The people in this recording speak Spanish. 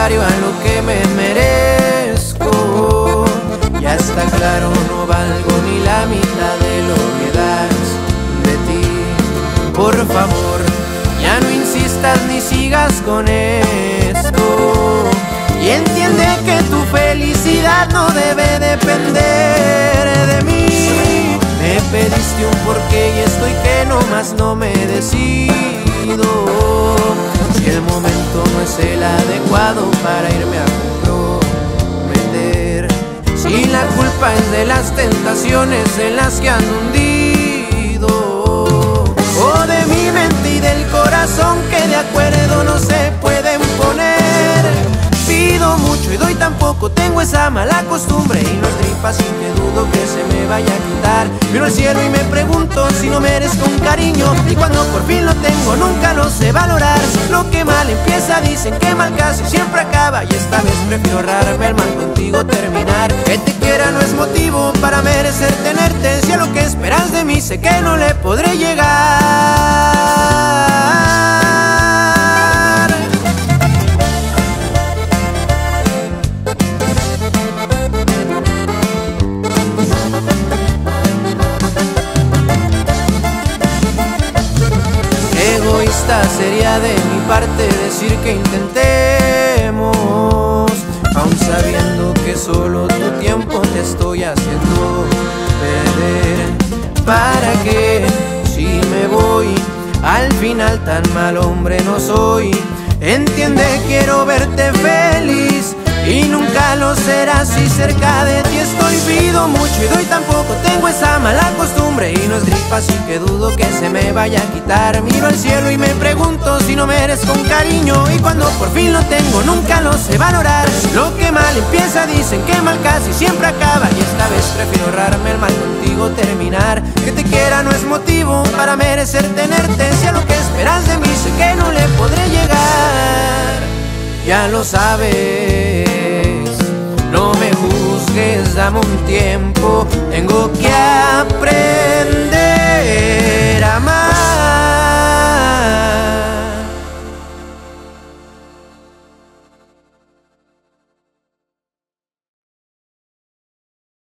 contrario a lo que me merezco. Ya está claro, no valgo ni la mitad de lo que das de ti. Por favor, ya no insistas ni sigas con esto, y entiende que tu felicidad no debe depender de mí. Me pediste un porqué y estoy que nomás no me decido. Si el momento no es el adecuado para irme a comprometer, si la culpa es de las tentaciones en las que ando hundido, o de mi mente y del corazón que de acuerdo no se pueden poner. Pido mucho y doy tan poco, tengo esa mala costumbre y no es tripa sin que dudo que se me vaya a quitar. Miro al cielo y me pregunto si no merezco un cariño, y cuando por fin lo tengo nunca lo sé valorar. Lo que mal empieza dicen que mal casi siempre acaba, y esta vez prefiero ahorrarme el mal contigo terminar. Que te quiera no es motivo para merecer tenerte, si a lo que esperas de mí sé que no le podré llegar. Egoísta sería de mi parte decir que intentemos, aun sabiendo que solo tu tiempo te estoy haciendo perder. ¿Para qué? Si me voy, al final tan mal hombre no soy. Entiende, quiero verte feliz y nunca lo serás si cerca de ti estoy. Pido mucho y doy tan poco, tengo esa mala costumbre y no es gripa así que dudo que se me vaya a quitar. Miro al cielo y me pregunto si no merezco un cariño, y cuando por fin lo tengo nunca lo sé valorar. Lo que mal empieza dicen que mal casi siempre acaba, y esta vez prefiero ahorrarme el mal contigo terminar. Que te quiera no es motivo para merecer tenerte, si a lo que esperas de mí sé que no le podré llegar. Ya lo sabes, no me juzgues, dame un tiempo, tengo que aprender